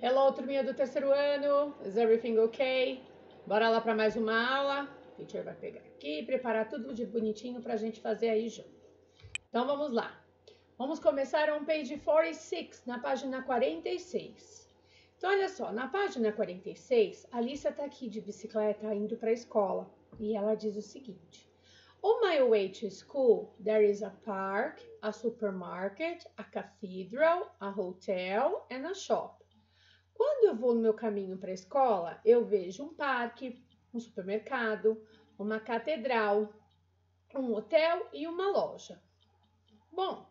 Hello, turminha do terceiro ano. Is everything okay? Bora lá para mais uma aula. O teacher vai pegar aqui e preparar tudo de bonitinho para a gente fazer aí junto. Então, vamos lá. Vamos começar on page 46, na página 46. Então, olha só, na página 46, a Alissa tá aqui de bicicleta indo para a escola. E ela diz o seguinte. On my way to school, there is a park, a supermarket, a cathedral, a hotel and a shop. Quando eu vou no meu caminho para a escola, eu vejo um parque, um supermercado, uma catedral, um hotel e uma loja. Bom,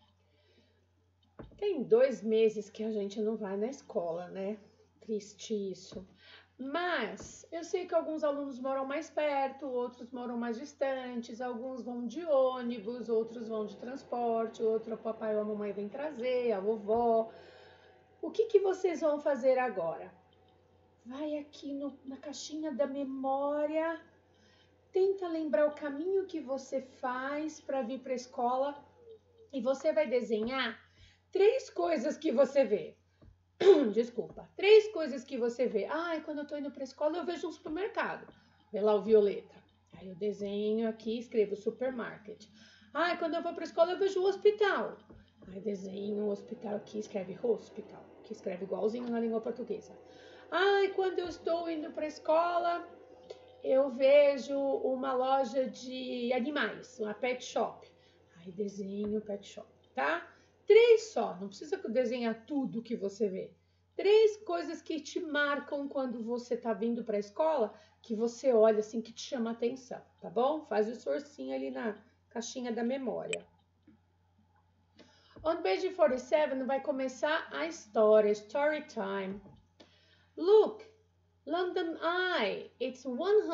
tem 2 meses que a gente não vai na escola, né? Triste isso. Mas eu sei que alguns alunos moram mais perto, outros moram mais distantes, alguns vão de ônibus, outros vão de transporte, outro o papai ou a mamãe vem trazer, a vovó. O que vocês vão fazer agora? Vai aqui na caixinha da memória, tenta lembrar o caminho que você faz para vir para a escola e você vai desenhar 3 coisas que você vê. Desculpa, 3 coisas que você vê. Quando eu tô indo para a escola eu vejo um supermercado. Vê lá o violeta. Aí eu desenho aqui, escrevo supermarket. Quando eu vou para a escola eu vejo o hospital. Aí desenho o hospital aqui, escreve hospital, que escreve igualzinho na língua portuguesa. Quando eu estou indo para a escola, eu vejo uma loja de animais, uma pet shop. Aí desenho o pet shop, tá? 3 só, não precisa desenhar tudo que você vê. 3 coisas que te marcam quando você tá vindo para a escola, que você olha assim, que te chama a atenção, tá bom? Faz o esforcinho ali na caixinha da memória. On page 47 vai começar a história, story time. Look, London Eye, it's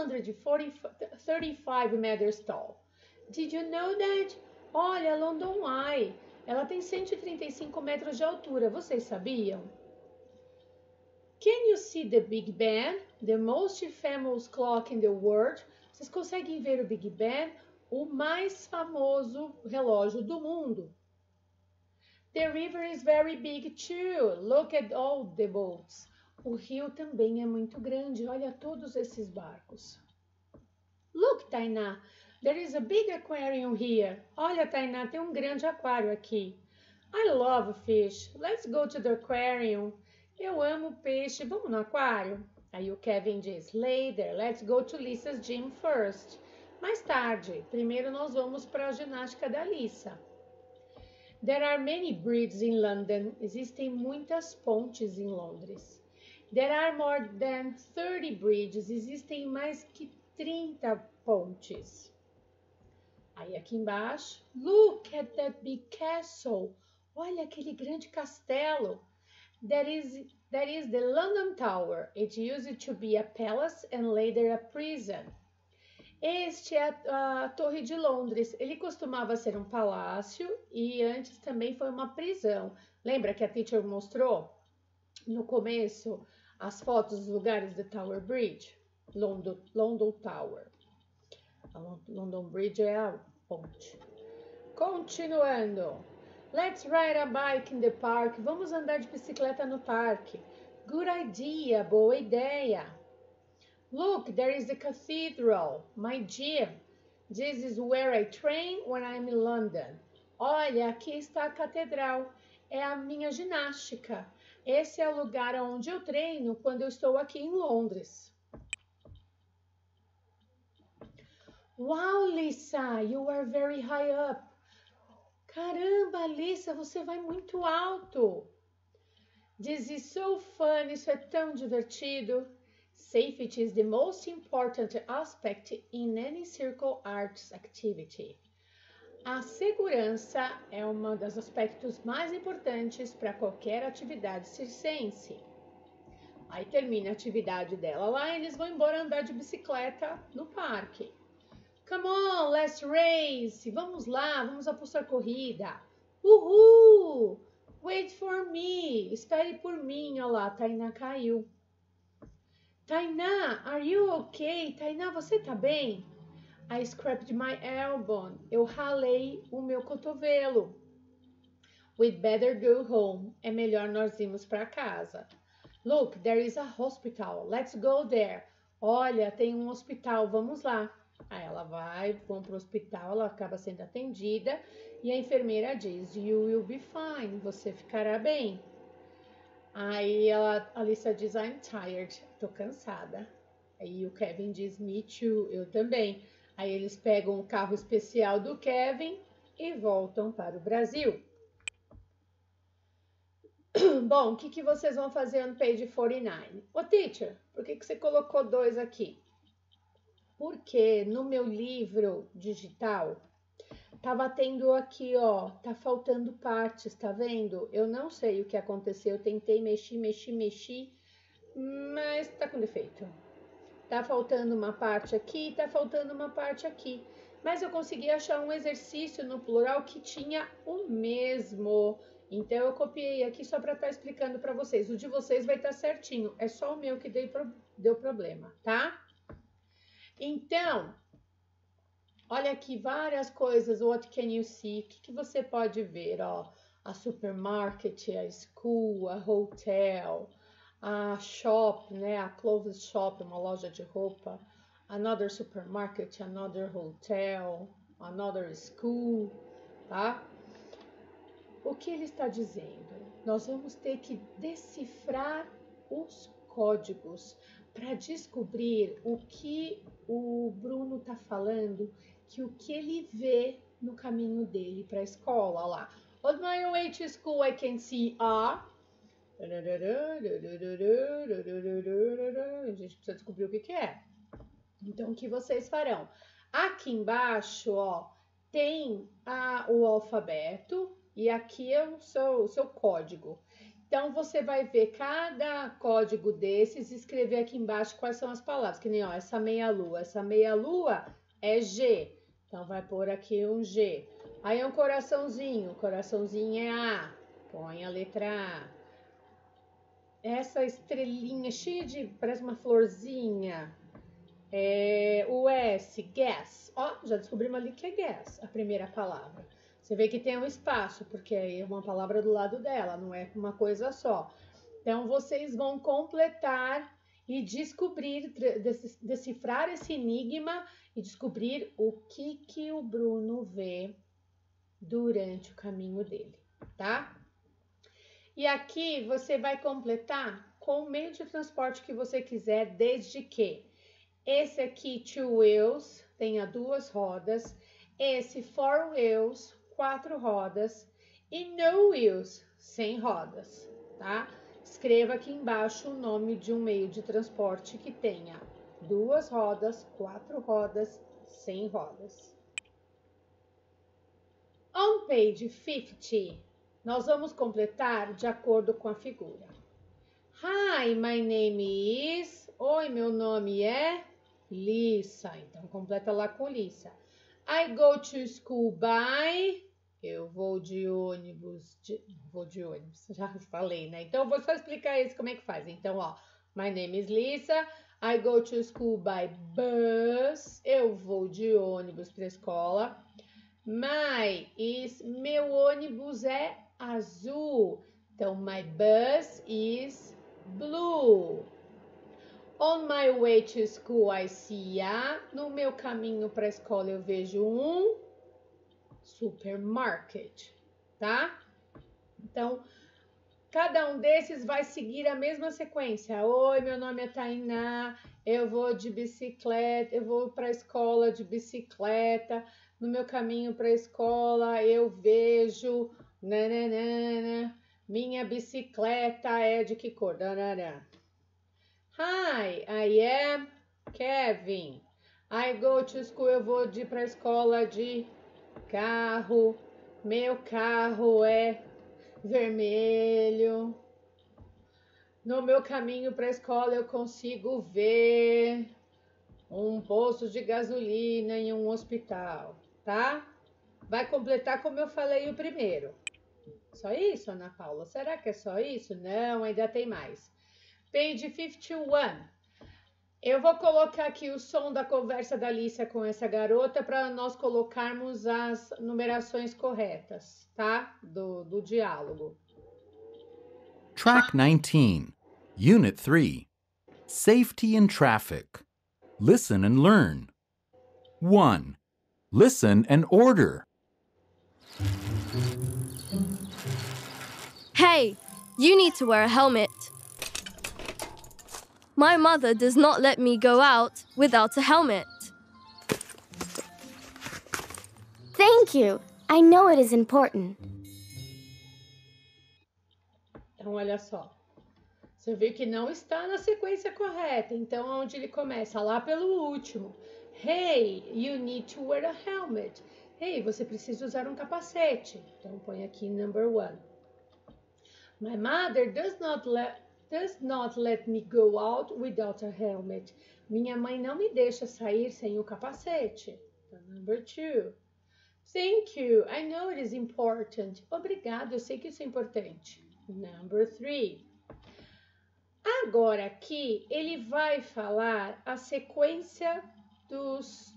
135 meters tall. Did you know that? Olha, London Eye, ela tem 135 metros de altura, vocês sabiam? Can you see the Big Ben, the most famous clock in the world? Vocês conseguem ver o Big Ben, o mais famoso relógio do mundo? The river is very big too. Look at all the boats. O rio também é muito grande. Olha todos esses barcos. Look, Tainá. There is a big aquarium here. Olha, Tainá, tem um grande aquário aqui. I love fish. Let's go to the aquarium. Eu amo peixe. Vamos no aquário? Aí o Kevin diz, later, let's go to Lissa's gym first. Mais tarde. Primeiro nós vamos para a ginástica da Lissa. There are many bridges in London. Existem muitas pontes em Londres. There are more than 30 bridges. Existem mais que 30 pontes. Aí aqui embaixo, look at that big castle. Olha aquele grande castelo. That is the London Tower. It used to be a palace and later a prison. Este é a Torre de Londres. Ele costumava ser um palácio e antes também foi uma prisão. Lembra que a teacher mostrou no começo as fotos dos lugares da Tower Bridge? London Tower. A London Bridge é a ponte. Continuando. Let's ride a bike in the park. Vamos andar de bicicleta no parque. Good idea. Boa ideia. Look, there is the cathedral, my gym. This is where I train when I'm in London. Olha, aqui está a catedral. É a minha ginástica. Esse é o lugar onde eu treino quando eu estou aqui em Londres. Wow, Lissa, you are very high up. Caramba, Lissa, você vai muito alto. This is so fun. Isso é tão divertido. Safety is the most important aspect in any circle arts activity. A segurança é um dos aspectos mais importantes para qualquer atividade circense. Aí termina a atividade dela lá e eles vão embora andar de bicicleta no parque. Come on, let's race! Vamos lá, vamos apostar corrida. Uhul! Wait for me! Espere por mim. Olha lá, a Tainá caiu. Tainá, are you okay? Tainá, você tá bem? I scraped my elbow. Eu ralei o meu cotovelo. We'd better go home. É melhor nós irmos para casa. Look, there is a hospital. Let's go there. Olha, tem um hospital, vamos lá. Aí ela vai, vão para o hospital, ela acaba sendo atendida e a enfermeira diz, You will be fine, você ficará bem. Aí a Lisa diz, I'm tired, tô cansada. Aí o Kevin diz, Me too, eu também. Aí eles pegam o carro especial do Kevin e voltam para o Brasil. Bom, o que vocês vão fazer no page 49? Ô, teacher, por que você colocou 2 aqui? Porque no meu livro digital, tava tendo aqui, ó, tá faltando partes, tá vendo? Eu não sei o que aconteceu, eu tentei mexi, mas tá com defeito. Tá faltando uma parte aqui, tá faltando uma parte aqui. Mas eu consegui achar um exercício no plural que tinha o mesmo. Então eu copiei aqui só para estar explicando para vocês. O de vocês vai estar certinho, é só o meu que deu problema, tá? Então, olha aqui várias coisas. What can you see? O que você pode ver? Ó, a supermarket, a school, a hotel, a shop, né? A clothes shop, uma loja de roupa. Another supermarket, another hotel, another school, tá? O que ele está dizendo? Nós vamos ter que decifrar os códigos para descobrir o que o Bruno está falando, que o que ele vê no caminho dele para a escola, lá. On my way to school I can see a... A gente precisa descobrir o que é. Então, o que vocês farão? Aqui embaixo, ó, tem o alfabeto e aqui é o seu código. Então, você vai ver cada código desses e escrever aqui embaixo quais são as palavras. Que nem, ó, essa meia-lua é G. Então, vai pôr aqui um G. Aí é um coraçãozinho, o coraçãozinho é A. Põe a letra A. Essa estrelinha cheia de, parece uma florzinha. O S, gas. Ó, já descobrimos ali que é gas, a primeira palavra. Você vê que tem um espaço, porque é uma palavra do lado dela, não é uma coisa só. Então, vocês vão completar e descobrir, decifrar esse enigma e descobrir o que o Bruno vê durante o caminho dele, tá? E aqui você vai completar com o meio de transporte que você quiser, desde que esse aqui, two wheels, tenha 2 rodas. Esse, 4 wheels, 4 rodas. E no wheels, sem rodas, tá? Escreva aqui embaixo o nome de um meio de transporte que tenha 2 rodas, 4 rodas, sem rodas. On page 50, nós vamos completar de acordo com a figura. Hi, my name is... Oi, meu nome é... Lisa, então completa lá com Lisa. I go to school by... Eu vou de ônibus, já falei, né? Então, eu vou só explicar isso, como é que faz. Então, ó, my name is Lisa, I go to school by bus, eu vou de ônibus para a escola. My is, meu ônibus é azul, então, my bus is blue. On my way to school, I see a... No meu caminho para a escola, eu vejo um supermarket, tá? Então, cada um desses vai seguir a mesma sequência. Oi, meu nome é Tainá, eu vou de bicicleta, eu vou para a escola de bicicleta. No meu caminho para a escola, eu vejo... Nananana, minha bicicleta é de que cor? Nanana. Hi, I am Kevin. I go to school. Eu vou para a escola de carro. Meu carro é vermelho. No meu caminho para a escola eu consigo ver um posto de gasolina e um hospital, tá? Vai completar como eu falei o primeiro. Só isso, Ana Paula? Será que é só isso? Não, ainda tem mais. Page 51. Eu vou colocar aqui o som da conversa da Alicia com essa garota para nós colocarmos as numerações corretas, tá? Do diálogo. Track 19. Unit 3. Safety in traffic. Listen and learn. 1. Listen and order. Hey, you need to wear a helmet. My mother does not let me go out without a helmet. Thank you. I know it is important. Então, olha só. Você viu que não está na sequência correta. Então, onde ele começa? Lá pelo último. Hey, you need to wear a helmet. Hey, você precisa usar um capacete. Então, põe aqui number 1. My mother does not let me go out without a helmet. Minha mãe não me deixa sair sem o capacete. Então, number 2. Thank you. I know it is important. Obrigado, eu sei que isso é importante. Number 3. Agora aqui ele vai falar a sequência dos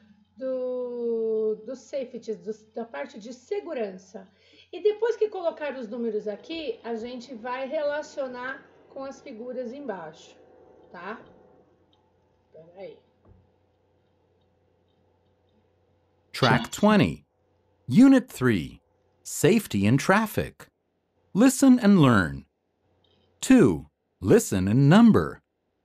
safeties, da parte de segurança. E depois que colocar os números aqui, a gente vai relacionar com as figuras embaixo, tá? Espera aí. Track 20. Unit 3. Safety in traffic. Listen and learn. 2. Listen and number.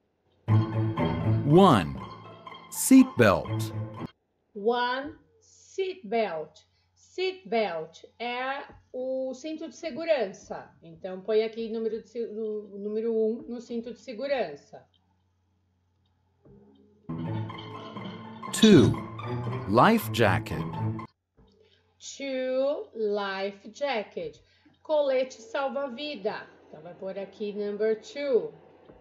1. Seatbelt. 1. Seatbelt. Seatbelt é o cinto de segurança. Então, põe aqui o número 1 no cinto de segurança. 2. Life jacket. 2. Life jacket. Colete salva-vida. Então, vai pôr aqui number 2.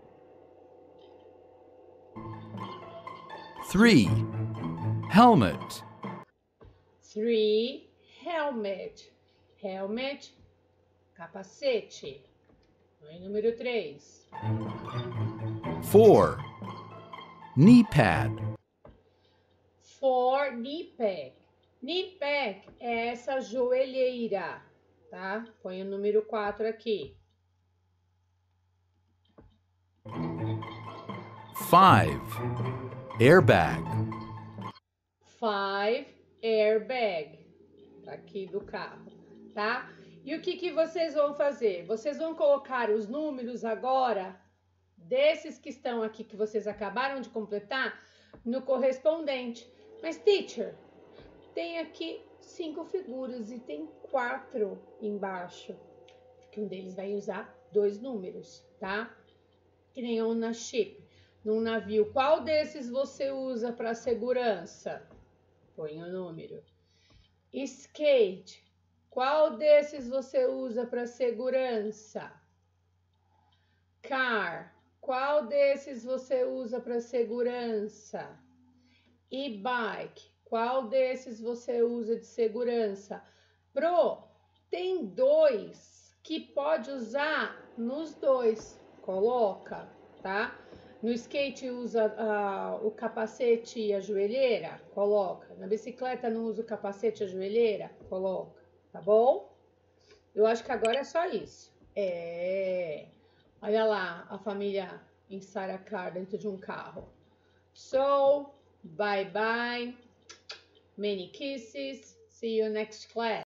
3. Helmet. 3. Helmet. Helmet, capacete. Aí, número 3. 4. Knee pad. 4. Knee pack. Knee pack é essa joelheira, tá? Põe o número 4 aqui. 5. Airbag. 5. Airbag. Aqui do carro, tá? E o que vocês vão fazer? Vocês vão colocar os números agora, desses que estão aqui, que vocês acabaram de completar, no correspondente. Mas, teacher, tem aqui 5 figuras e tem 4 embaixo. Porque um deles vai usar 2 números, tá? Que nem um na ship. Num navio, qual desses você usa para segurança? Põe o número. Skate, qual desses você usa para segurança? Car, qual desses você usa para segurança? E bike, qual desses você usa de segurança? Pro, tem 2 que pode usar nos 2, coloca, tá? No skate usa o capacete e a joelheira? Coloca. Na bicicleta não usa o capacete e a joelheira? Coloca. Tá bom? Eu acho que agora é só isso. Olha lá a família em Sarah Car dentro de um carro. So, bye bye. Many kisses. See you next class.